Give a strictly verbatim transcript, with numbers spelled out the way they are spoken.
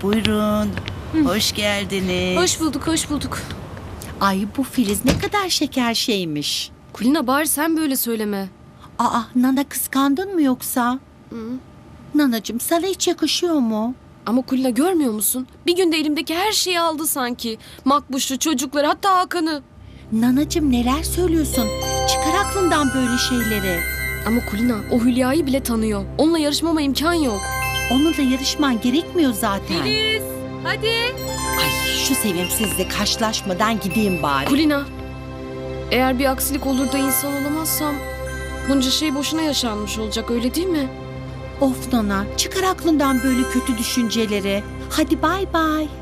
Buyurun. Hoş geldiniz. Hoş bulduk, hoş bulduk. Ay bu Filiz ne kadar şeker şeymiş. Kulina bari sen böyle söyleme. Aa Nana kıskandın mı yoksa? Nanacığım sana hiç yakışıyor mu? Ama Kulina görmüyor musun? Bir günde elimdeki her şeyi aldı sanki. Makbuşu, çocukları, hatta Hakan'ı. Nanacığım neler söylüyorsun? Çıkar aklından böyle şeyleri. Ama Kulina o Hülya'yı bile tanıyor. Onunla yarışmama imkan yok. Onunla yarışman gerekmiyor zaten. Filiz, hadi. Ay şu sevimsizle karşılaşmadan gideyim bari. Kulina, eğer bir aksilik olur da insan olamazsam bunca şey boşuna yaşanmış olacak, öyle değil mi? Of Nana çıkar aklından böyle kötü düşünceleri. Hadi bay bay.